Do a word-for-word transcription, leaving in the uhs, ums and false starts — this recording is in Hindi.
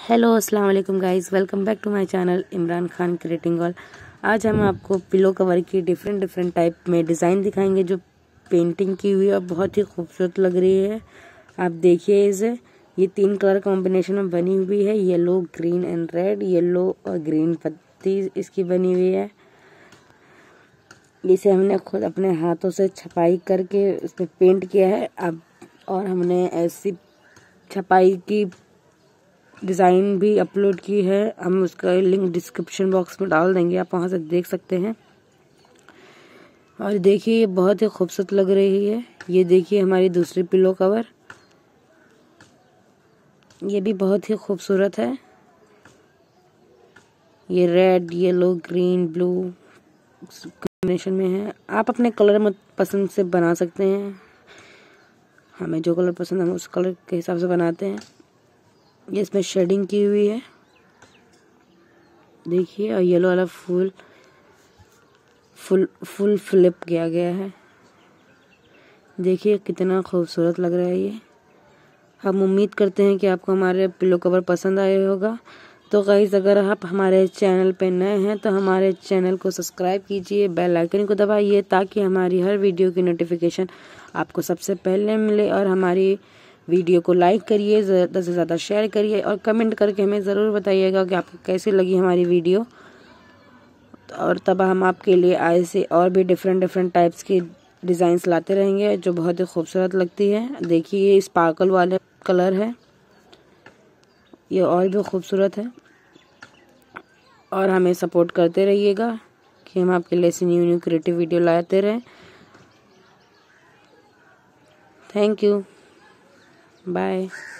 हेलो अस्सलाम वालेकुम guys, welcome back to my channel Imran Khan creating all. आज हम आपको पिलो कवर की डिफरेंट डिफरेंट टाइप में डिज़ाइन दिखाएंगे जो पेंटिंग की हुई है और बहुत ही खूबसूरत लग रही है। आप देखिए इसे, ये तीन कलर कॉम्बिनेशन में बनी हुई है, yellow green and red. Yellow और ग्रीन पत्ती इसकी बनी हुई है। इसे हमने खुद अपने हाथों से छपाई करके उसमें पेंट किया है। अब और हमने ऐसी छपाई की डिज़ाइन भी अपलोड की है, हम उसका लिंक डिस्क्रिप्शन बॉक्स में डाल देंगे, आप वहां से देख सकते हैं। और देखिए ये बहुत ही खूबसूरत लग रही है। ये देखिए हमारी दूसरी पिलो कवर, ये भी बहुत ही खूबसूरत है। ये red, yellow, green, blue combination में है। आप अपने कलर में पसंद से बना सकते हैं, हमें जो कलर पसंद है हम उस कलर के हिसाब से बनाते हैं। ये इसमें शेडिंग की हुई है देखिए, और येलो वाला फूल फुल फुल फ्लिप किया गया है। देखिए कितना खूबसूरत लग रहा है ये। हम उम्मीद करते हैं कि आपको हमारे पिलो कवर पसंद आया होगा। तो गाइस, अगर आप हमारे चैनल पे नए हैं तो हमारे चैनल को सब्सक्राइब कीजिए, बेल आइकन को दबाइए ताकि हमारी हर वीडियो की नोटिफिकेशन आपको सबसे पहले मिले। और हमारी वीडियो को लाइक करिए, ज़्यादा से ज़्यादा शेयर करिए और कमेंट करके हमें ज़रूर बताइएगा कि आपको कैसी लगी हमारी वीडियो। और तब हम आपके लिए ऐसे और भी डिफरेंट डिफरेंट टाइप्स की डिज़ाइंस लाते रहेंगे जो बहुत ही खूबसूरत लगती है। देखिए ये स्पार्कल वाले कलर है, ये और भी खूबसूरत है। और हमें सपोर्ट करते रहिएगा कि हम आपके लिए ऐसी न्यू न्यू क्रिएटिव वीडियो लाते रहें। Thank you, bye.